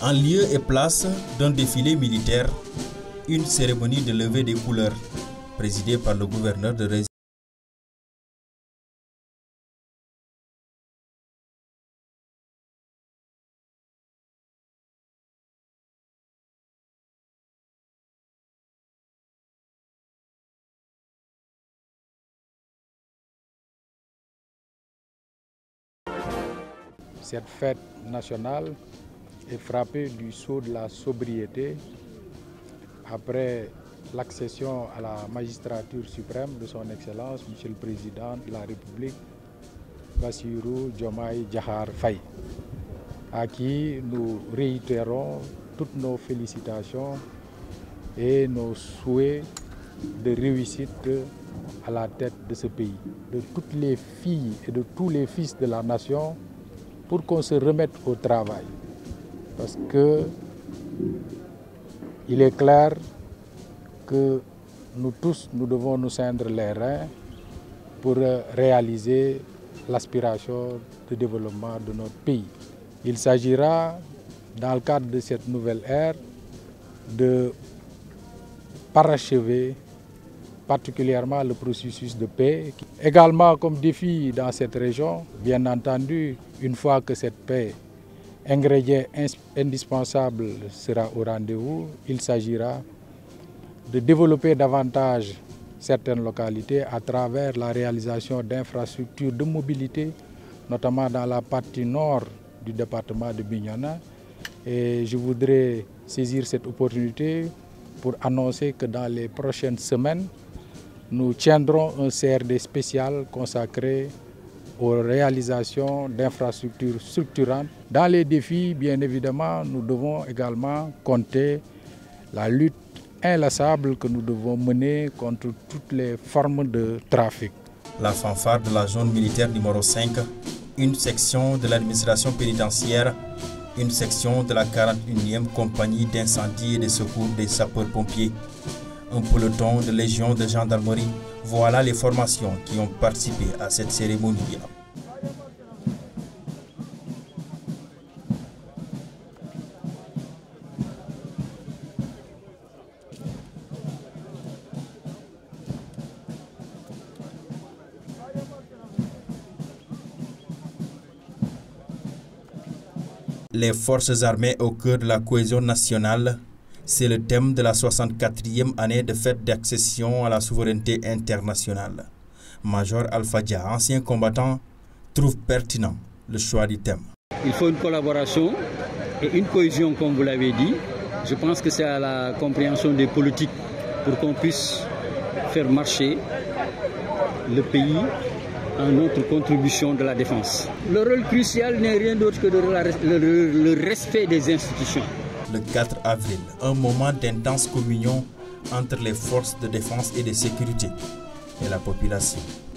En lieu et place d'un défilé militaire, une cérémonie de levée des couleurs, présidée par le gouverneur de région. Cette fête nationale est frappée du sceau de la sobriété après l'accession à la magistrature suprême de son Excellence, Monsieur le Président de la République, Bassirou Diomaye Diakhar Faye, à qui nous réitérons toutes nos félicitations et nos souhaits de réussite à la tête de ce pays, de toutes les filles et de tous les fils de la nation, pour qu'on se remette au travail. Parce que il est clair que nous tous, nous devons nous ceindre les reins pour réaliser l'aspiration de développement de notre pays. Il s'agira, dans le cadre de cette nouvelle ère, de parachever particulièrement le processus de paix. Également comme défi dans cette région, bien entendu, une fois que cette paix, ingrédient indispensable, sera au rendez-vous, il s'agira de développer davantage certaines localités à travers la réalisation d'infrastructures de mobilité, notamment dans la partie nord du département de Bignona. Et je voudrais saisir cette opportunité pour annoncer que dans les prochaines semaines, nous tiendrons un CRD spécial consacré aux réalisations d'infrastructures structurantes. Dans les défis, bien évidemment, nous devons également compter la lutte inlassable que nous devons mener contre toutes les formes de trafic. La fanfare de la zone militaire numéro 5, une section de l'administration pénitentiaire, une section de la 41e compagnie d'incendie et de secours des sapeurs-pompiers, un peloton de légion de gendarmerie. Voilà les formations qui ont participé à cette cérémonie. Les forces armées au cœur de la cohésion nationale, c'est le thème de la 64e année de fête d'accession à la souveraineté internationale. Major Alpha Dia, ancien combattant, trouve pertinent le choix du thème. Il faut une collaboration et une cohésion, comme vous l'avez dit. Je pense que c'est à la compréhension des politiques pour qu'on puisse faire marcher le pays en notre contribution de la défense. Le rôle crucial n'est rien d'autre que le respect des institutions. Le 4 avril, un moment d'intense communion entre les forces de défense et de sécurité et la population.